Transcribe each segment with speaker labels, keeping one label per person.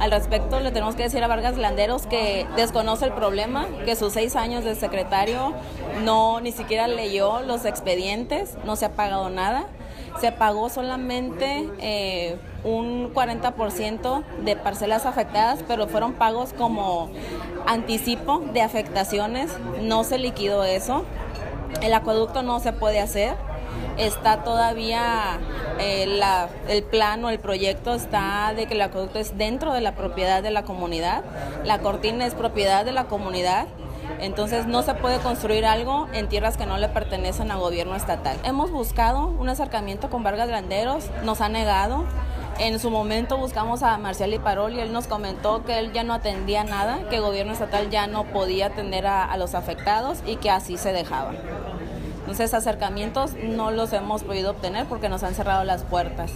Speaker 1: Al respecto, le tenemos que decir a Vargas Landeros que desconoce el problema, que sus 6 años de secretario ni siquiera leyó los expedientes, no se ha pagado nada. Se pagó solamente un 40% de parcelas afectadas, pero fueron pagos como anticipo de afectaciones, no se liquidó eso. El acueducto no se puede hacer, está todavía el plan o el proyecto está de que el acueducto es dentro de la propiedad de la comunidad, la cortina es propiedad de la comunidad. Entonces no se puede construir algo en tierras que no le pertenecen al gobierno estatal. Hemos buscado un acercamiento con Vargas Landeros, nos ha negado. En su momento buscamos a Marcial Iparol y él nos comentó que él ya no atendía nada, que el gobierno estatal ya no podía atender a los afectados y que así se dejaba. Entonces acercamientos no los hemos podido obtener porque nos han cerrado las puertas.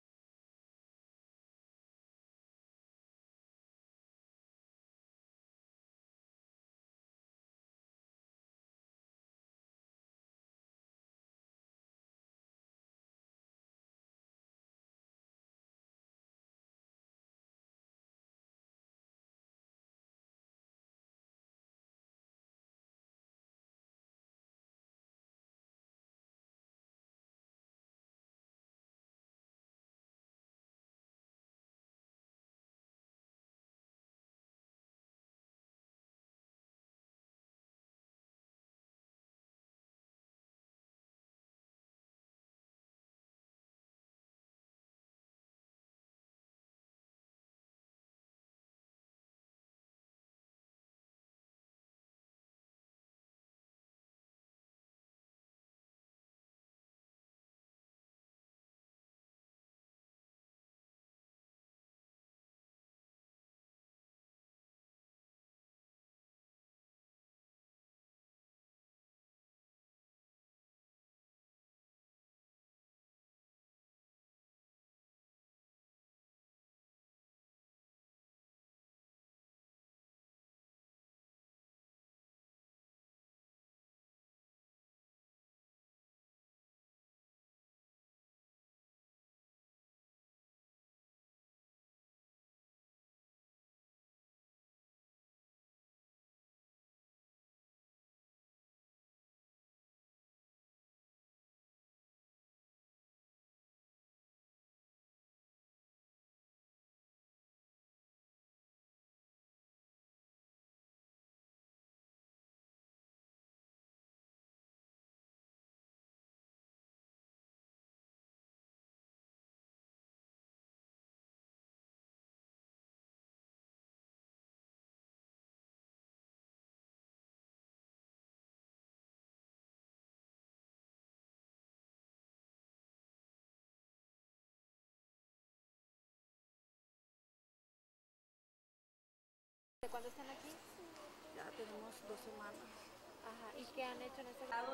Speaker 2: ¿De cuándo están aquí?
Speaker 1: Ya tenemos 2 semanas.
Speaker 2: Ajá, ¿y qué han hecho en este caso?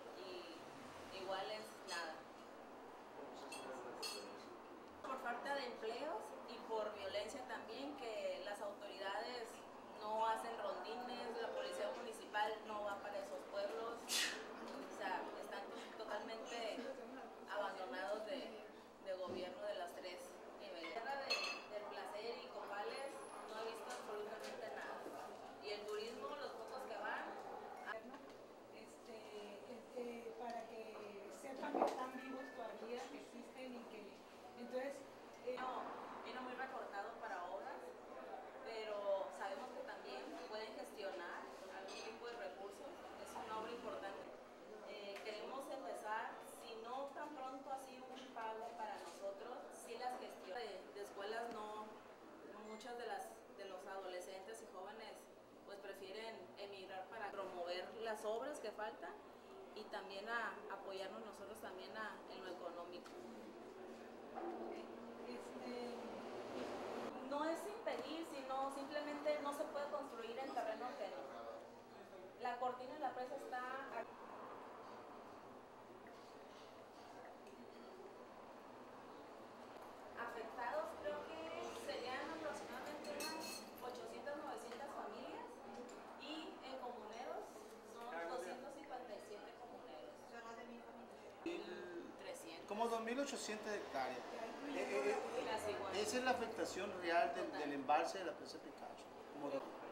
Speaker 1: Y igual es nada. Por falta de empleos y por violencia también, que las autoridades no hacen rondines, la policía municipal no va para esos pueblos, o sea, están totalmente abandonados de gobierno de las 3 niveles. Tierra del Placer y Copales no he visto absolutamente nada. Y el turismo, los pocos que van,
Speaker 3: para que sepan que están vivos todavía, que existen y que entonces
Speaker 1: vino muy recortado para obras, pero sabemos que también pueden gestionar algún tipo de recursos, es una obra importante. Queremos empezar, si no tan pronto así un pago para nosotros, si las gestiones de escuelas no, muchos de los adolescentes y jóvenes pues prefieren emigrar para promover las obras que faltan y también a apoyarnos nosotros también en lo económico. No es impedir, sino simplemente no se puede construir en terreno ajeno. La cortina de la presa está aquí. Afectados creo que serían aproximadamente unas 800, 900 familias y en comuneros son 257 comuneros.
Speaker 3: son las de mi familia.
Speaker 1: 300.
Speaker 4: Como 2.800 hectáreas. Esa es la afectación real del embalse de la presa Picacho. Como